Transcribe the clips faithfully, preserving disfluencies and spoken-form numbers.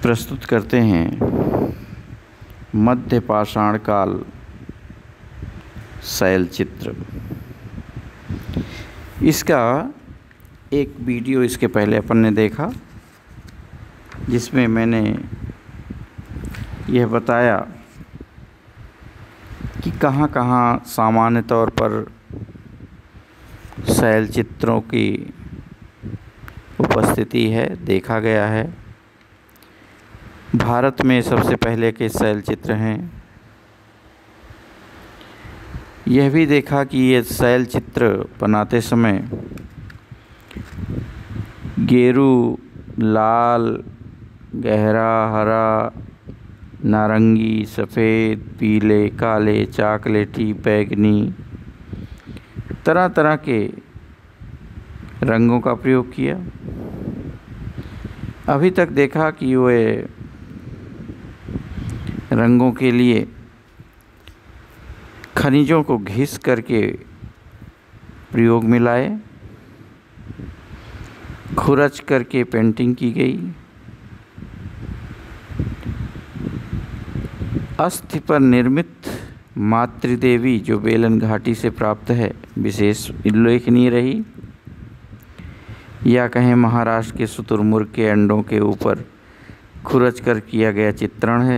प्रस्तुत करते हैं मध्य पाषाण काल शैल चित्र। इसका एक वीडियो इसके पहले अपन ने देखा, जिसमें मैंने यह बताया कि कहाँ कहाँ सामान्य तौर पर शैल चित्रों की उपस्थिति है, देखा गया है। भारत में सबसे पहले के शैल चित्र हैं। यह भी देखा कि ये शैल चित्र बनाते समय गेरू, लाल, गहरा, हरा, नारंगी, सफ़ेद, पीले, काले, चॉकलेटी, बैंगनी तरह तरह के रंगों का प्रयोग किया। अभी तक देखा कि वे रंगों के लिए खनिजों को घिस करके प्रयोग में लाए, खुरच करके पेंटिंग की गई। अस्थि पर निर्मित मातृदेवी जो बेलन घाटी से प्राप्त है, विशेष उल्लेखनीय रही। या कहें महाराष्ट्र के शुतुरमुर्ग के अंडों के ऊपर खुरच कर किया गया चित्रण है।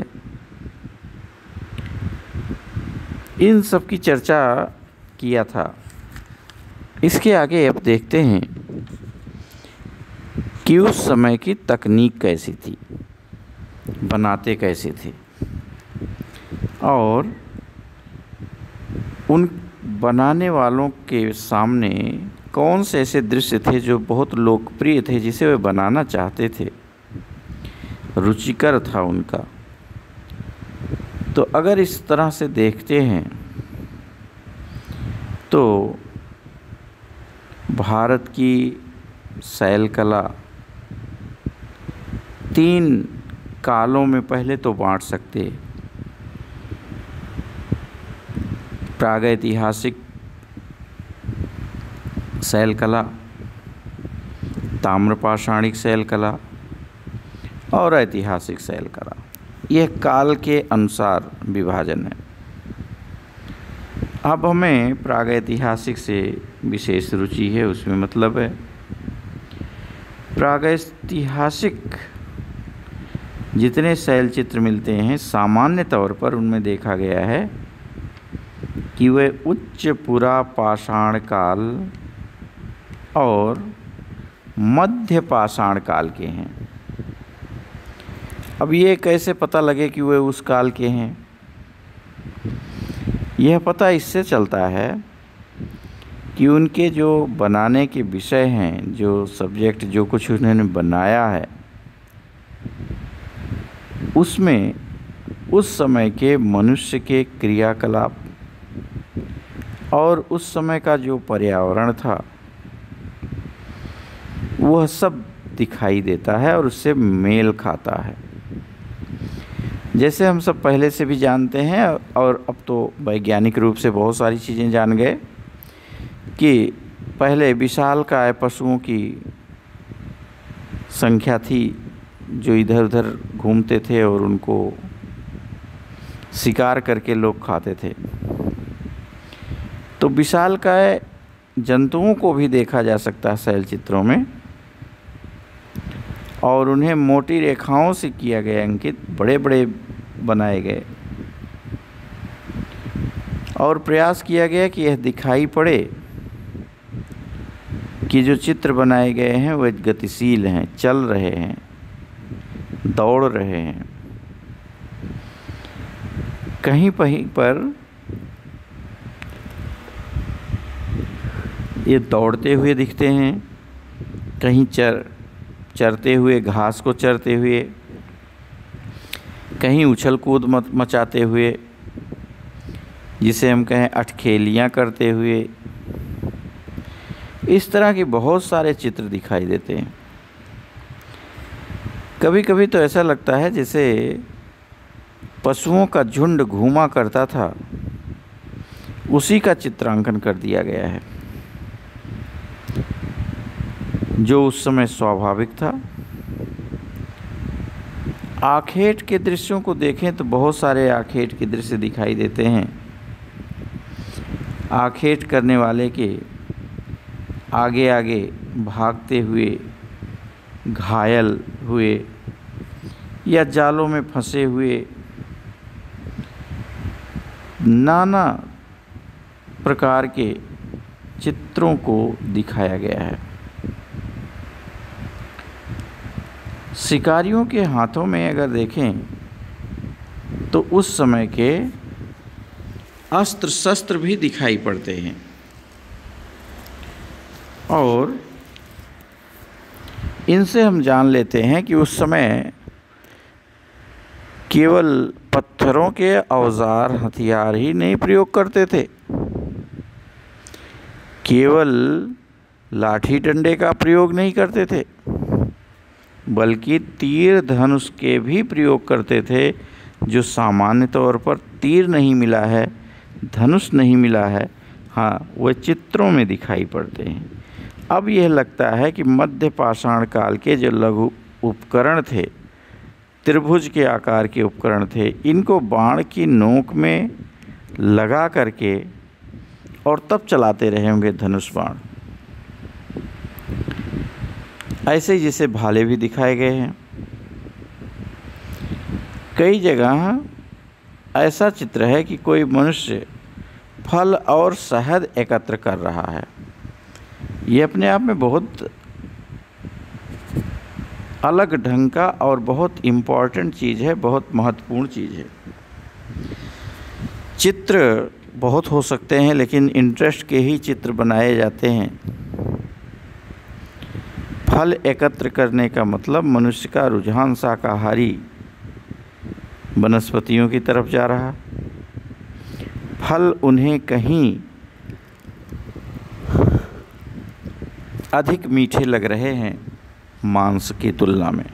इन सब की चर्चा किया था। इसके आगे अब देखते हैं कि उस समय की तकनीक कैसी थी, बनाते कैसे थे, और उन बनाने वालों के सामने कौन से ऐसे दृश्य थे जो बहुत लोकप्रिय थे, जिसे वे बनाना चाहते थे, रुचिकर था उनका। तो अगर इस तरह से देखते हैं तो भारत की शैल कला तीन कालों में पहले तो बांट सकते। प्रागैतिहासिक शैल कला, ताम्रपाषाणिक शैल कला और ऐतिहासिक शैल कला। यह काल के अनुसार विभाजन है। अब हमें प्रागैतिहासिक से विशेष रुचि है, उसमें मतलब है प्रागैतिहासिक जितने शैल चित्र मिलते हैं, सामान्य तौर पर उनमें देखा गया है कि वे उच्च पुरा पाषाण काल और मध्य पाषाण काल के हैं। अब ये कैसे पता लगे कि वे उस काल के हैं? यह पता इससे चलता है कि उनके जो बनाने के विषय हैं, जो सब्जेक्ट, जो कुछ उन्होंने बनाया है, उसमें उस समय के मनुष्य के क्रियाकलाप और उस समय का जो पर्यावरण था, वह सब दिखाई देता है और उससे मेल खाता है। जैसे हम सब पहले से भी जानते हैं, और अब तो वैज्ञानिक रूप से बहुत सारी चीज़ें जान गए कि पहले विशालकाय पशुओं की संख्या थी जो इधर उधर घूमते थे और उनको शिकार करके लोग खाते थे। तो विशालकाय जंतुओं को भी देखा जा सकता है शैल चित्रों में, और उन्हें मोटी रेखाओं से किया गया अंकित, बड़े बड़े बनाए गए, और प्रयास किया गया कि यह दिखाई पड़े कि जो चित्र बनाए गए हैं वे गतिशील हैं, चल रहे हैं, दौड़ रहे हैं। कहीं कहीं पर ये दौड़ते हुए दिखते हैं, कहीं चर चरते हुए, घास को चरते हुए, कहीं उछल कूद मचाते हुए, जिसे हम कहें अठखेलियाँ करते हुए। इस तरह के बहुत सारे चित्र दिखाई देते हैं। कभी कभी तो ऐसा लगता है जैसे पशुओं का झुंड घूमा करता था, उसी का चित्रांकन कर दिया गया है, जो उस समय स्वाभाविक था। आखेट के दृश्यों को देखें तो बहुत सारे आखेट के दृश्य दिखाई देते हैं। आखेट करने वाले के आगे आगे भागते हुए, घायल हुए या जालों में फंसे हुए नाना प्रकार के चित्रों को दिखाया गया है। शिकारियों के हाथों में अगर देखें तो उस समय के अस्त्र शस्त्र भी दिखाई पड़ते हैं और इनसे हम जान लेते हैं कि उस समय केवल पत्थरों के औजार हथियार ही नहीं प्रयोग करते थे, केवल लाठी डंडे का प्रयोग नहीं करते थे, बल्कि तीर धनुष के भी प्रयोग करते थे, जो सामान्य तौर पर तीर नहीं मिला है, धनुष नहीं मिला है, हाँ वह चित्रों में दिखाई पड़ते हैं। अब यह लगता है कि मध्य पाषाण काल के जो लघु उपकरण थे, त्रिभुज के आकार के उपकरण थे, इनको बाण की नोक में लगा करके और तब चलाते रहे होंगे धनुष बाण। ऐसे ही जैसे भाले भी दिखाए गए हैं। कई जगह ऐसा चित्र है कि कोई मनुष्य फल और शहद एकत्र कर रहा है। ये अपने आप में बहुत अलग ढंग का और बहुत इम्पॉर्टेंट चीज़ है, बहुत महत्वपूर्ण चीज़ है। चित्र बहुत हो सकते हैं, लेकिन इंटरेस्ट के ही चित्र बनाए जाते हैं। फल एकत्र करने का मतलब मनुष्य का रुझान शाकाहारी वनस्पतियों की तरफ जा रहा। फल उन्हें कहीं अधिक मीठे लग रहे हैं मांस की तुलना में।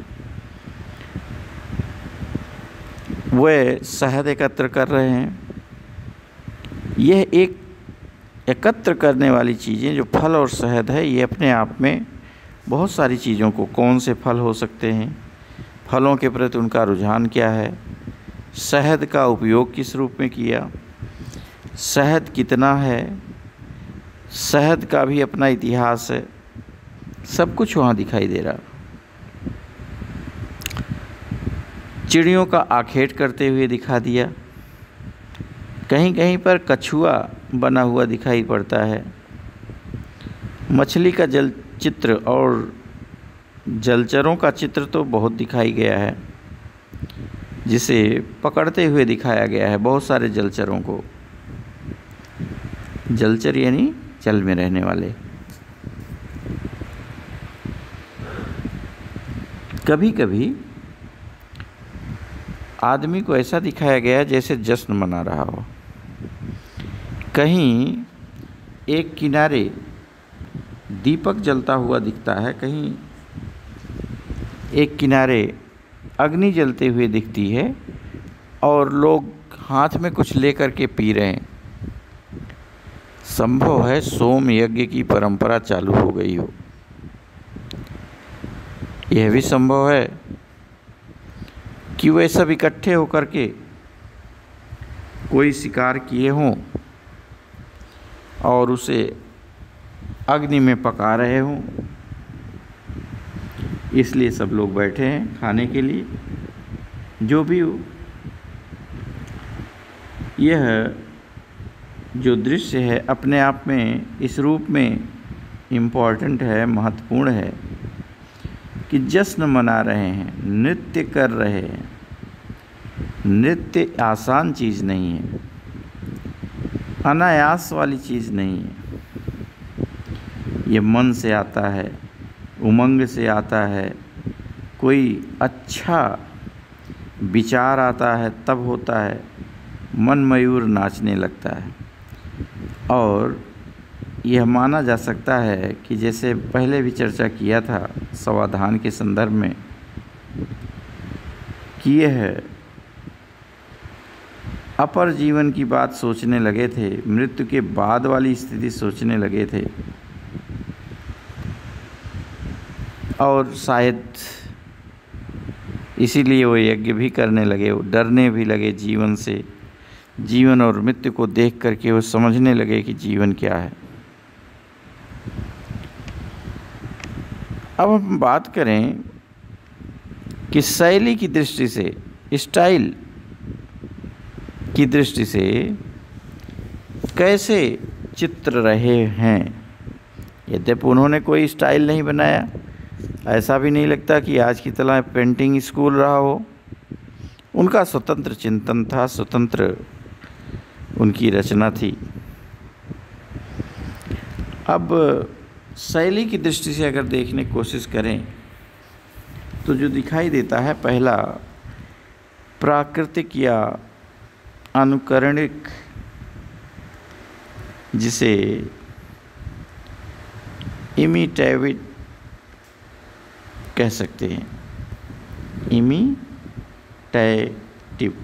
वे शहद एकत्र कर रहे हैं। यह एक एकत्र करने वाली चीज़ें जो फल और शहद है, ये अपने आप में बहुत सारी चीज़ों को, कौन से फल हो सकते हैं, फलों के प्रति उनका रुझान क्या है, शहद का उपयोग किस रूप में किया, शहद कितना है, शहद का भी अपना इतिहास है, सब कुछ वहाँ दिखाई दे रहा। चिड़ियों का आखेट करते हुए दिखा दिया। कहीं कहीं पर कछुआ बना हुआ दिखाई पड़ता है। मछली का जल चित्र और जलचरों का चित्र तो बहुत दिखाई गया है, जिसे पकड़ते हुए दिखाया गया है बहुत सारे जलचरों को। जलचर यानी जल में रहने वाले। कभी कभी आदमी को ऐसा दिखाया गया है जैसे जश्न मना रहा हो। कहीं एक किनारे दीपक जलता हुआ दिखता है, कहीं एक किनारे अग्नि जलते हुए दिखती है और लोग हाथ में कुछ लेकर के पी रहे हैं। संभव है सोम यज्ञ की परंपरा चालू हो गई हो। यह भी संभव है कि वे सब इकट्ठे होकर के कोई शिकार किए हों और उसे अग्नि में पका रहे हों, इसलिए सब लोग बैठे हैं खाने के लिए। जो भी हो, यह जो दृश्य है अपने आप में इस रूप में इम्पॉर्टेंट है, महत्वपूर्ण है कि जश्न मना रहे हैं, नृत्य कर रहे हैं। नृत्य आसान चीज़ नहीं है, अनायास वाली चीज़ नहीं है। ये मन से आता है, उमंग से आता है, कोई अच्छा विचार आता है तब होता है, मन मयूर नाचने लगता है। और यह माना जा सकता है कि जैसे पहले भी चर्चा किया था समाधान के संदर्भ में, कि यह अपर जीवन की बात सोचने लगे थे, मृत्यु के बाद वाली स्थिति सोचने लगे थे, और शायद इसीलिए वो यज्ञ भी करने लगे, वो डरने भी लगे जीवन से, जीवन और मृत्यु को देख करके वो समझने लगे कि जीवन क्या है। अब हम बात करें कि शैली की दृष्टि से, स्टाइल की दृष्टि से कैसे चित्र रहे हैं। यद्यपि उन्होंने कोई स्टाइल नहीं बनाया, ऐसा भी नहीं लगता कि आज की तरह पेंटिंग स्कूल रहा हो। उनका स्वतंत्र चिंतन था, स्वतंत्र उनकी रचना थी। अब शैली की दृष्टि से अगर देखने की कोशिश करें तो जो दिखाई देता है, पहला प्राकृतिक या अनुकरणिक, जिसे इमिटेटिव कह सकते हैं, इमिटेटिव।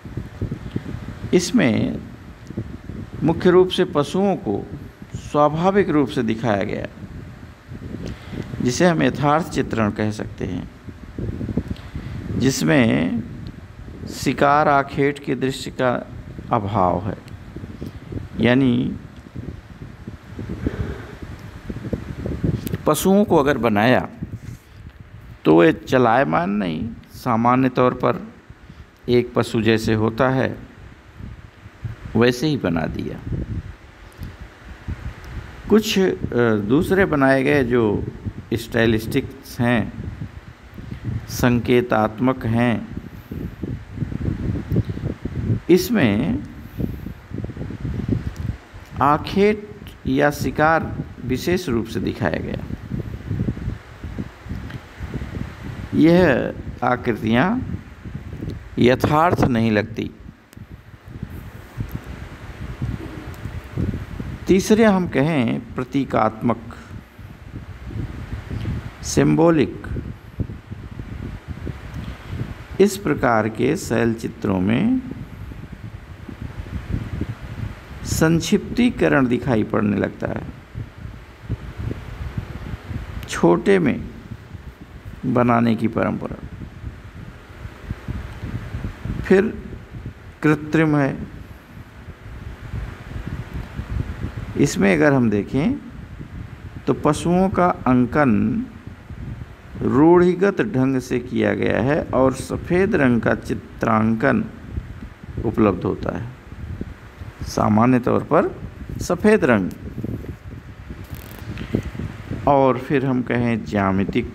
इसमें मुख्य रूप से पशुओं को स्वाभाविक रूप से दिखाया गया, जिसे हम यथार्थ चित्रण कह सकते हैं, जिसमें शिकार आखेट के दृश्य का अभाव है। यानी पशुओं को अगर बनाया तो वे चलायमान नहीं, सामान्य तौर पर एक पशु जैसे होता है वैसे ही बना दिया। कुछ दूसरे बनाए गए जो स्टाइलिस्टिक्स हैं, संकेतात्मक हैं, इसमें आखेट या शिकार विशेष रूप से दिखाया गया। यह आकृतियाँ यथार्थ नहीं लगती। तीसरे हम कहें प्रतीकात्मक, सिंबॉलिक। इस प्रकार के शैल चित्रों में संक्षिप्तीकरण दिखाई पड़ने लगता है, छोटे में बनाने की परंपरा। फिर कृत्रिम है। इसमें अगर हम देखें तो पशुओं का अंकन रूढ़िगत ढंग से किया गया है और सफ़ेद रंग का चित्रांकन उपलब्ध होता है, सामान्य तौर पर सफ़ेद रंग। और फिर हम कहें ज्यामितिक,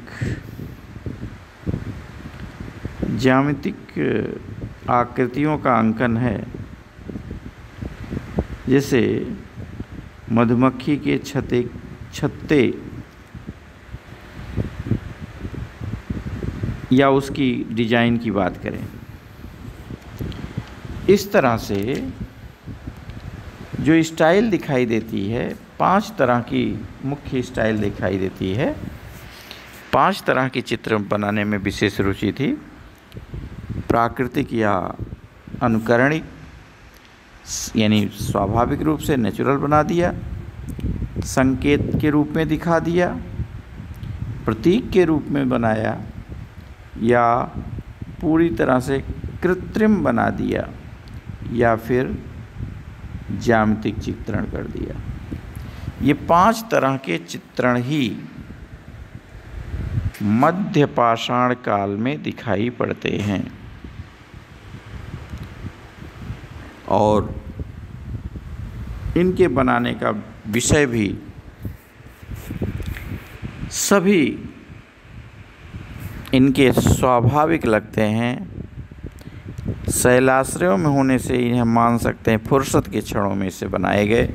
ज्यामितिक आकृतियों का अंकन है, जैसे मधुमक्खी के छत्ते छत्ते या उसकी डिजाइन की बात करें। इस तरह से जो स्टाइल दिखाई देती है, पांच तरह की मुख्य स्टाइल दिखाई देती है। पांच तरह के चित्र बनाने में विशेष रुचि थी। प्राकृतिक या अनुकरणिक, यानी स्वाभाविक रूप से नेचुरल बना दिया, संकेत के रूप में दिखा दिया, प्रतीक के रूप में बनाया, या पूरी तरह से कृत्रिम बना दिया, या फिर ज्यामितिक चित्रण कर दिया। ये पांच तरह के चित्रण ही मध्य पाषाण काल में दिखाई पड़ते हैं। और इनके बनाने का विषय भी सभी इनके स्वाभाविक लगते हैं। शैलाश्रयों में होने से इन्हें मान सकते हैं फुर्सत के क्षणों में से बनाए गए।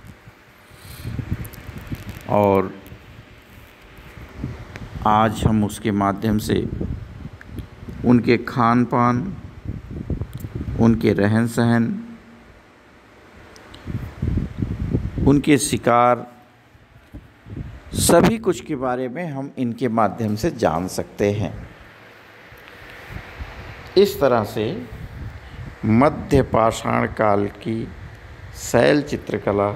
और आज हम उसके माध्यम से उनके खान पान, उनके रहन सहन, उनके शिकार, सभी कुछ के बारे में हम इनके माध्यम से जान सकते हैं। इस तरह से मध्य पाषाण काल की शैल चित्रकला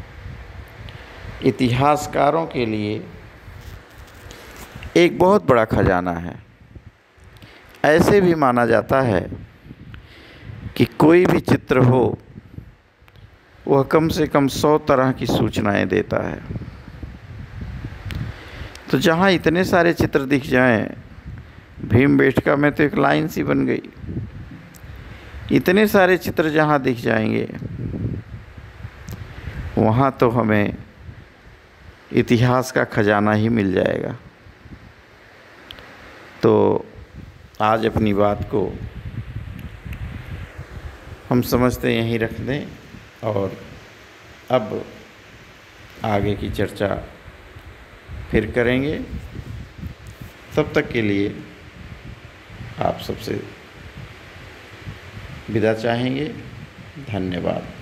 इतिहासकारों के लिए एक बहुत बड़ा खजाना है। ऐसे भी माना जाता है कि कोई भी चित्र हो वह कम से कम सौ तरह की सूचनाएं देता है। तो जहाँ इतने सारे चित्र दिख जाएं, भीमबेटका में तो एक लाइन सी बन गई। इतने सारे चित्र जहाँ दिख जाएंगे वहाँ तो हमें इतिहास का खजाना ही मिल जाएगा। तो आज अपनी बात को हम समझते यहीं रख दें और अब आगे की चर्चा फिर करेंगे। तब तक के लिए आप सबसे विदा चाहेंगे। धन्यवाद।